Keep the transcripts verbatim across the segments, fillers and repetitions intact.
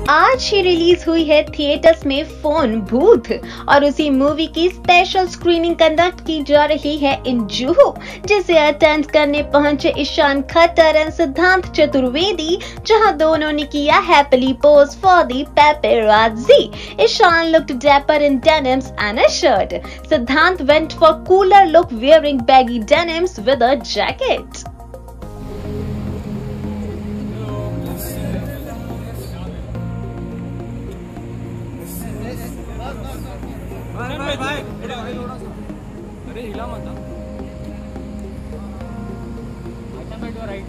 आज ही रिलीज हुई है थिएटर्स में फोन भूत और उसी मूवी की स्पेशल स्क्रीनिंग कंडक्ट की जा रही है इन जुहू, जिसे अटेंड करने पहुंचे ईशान खट्टर एंड सिद्धांत चतुर्वेदी, जहां दोनों ने किया happily pose for the paparazzi. Ishaan looked dapper in denims and a shirt. Siddhant went for cooler look wearing baggy denims with a jacket. भाई भाई अरे हिला मत right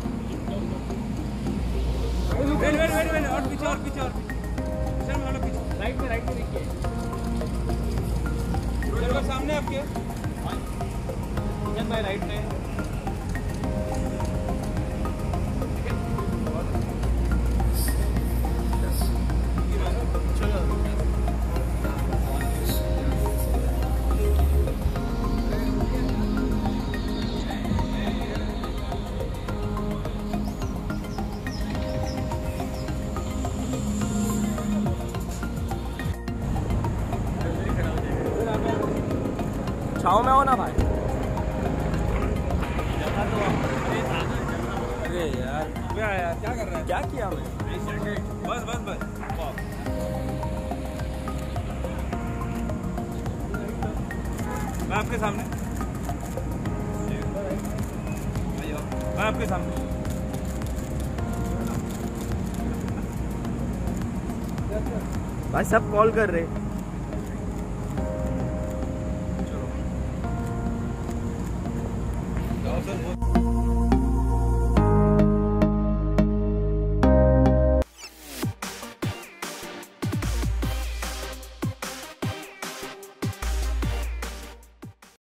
wait wait wait wait और पीछे और पीछे और पीछे में पीछे राइट में राइट में देखिए चलो सामने आपके भाई राइट में छाव में हो ना भाई। अरे यार क्या यार क्या कर रहा है, क्या किया मैं? बस बस बस मैं आपके सामने मैं आपके सामने भाई सब कॉल कर रहे